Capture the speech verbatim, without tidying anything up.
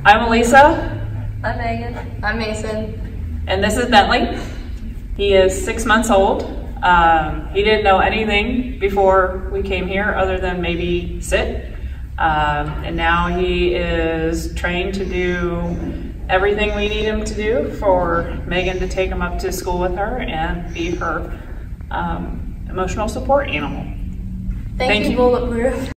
I'm Elisa. I'm Megan. I'm Mason. And this is Bentley. He is six months old. Um, he didn't know anything before we came here other than maybe sit. Um, and now he is trained to do everything we need him to do for Megan to take him up to school with her and be her um, emotional support animal. Thank, Thank you, you, Bulletproof.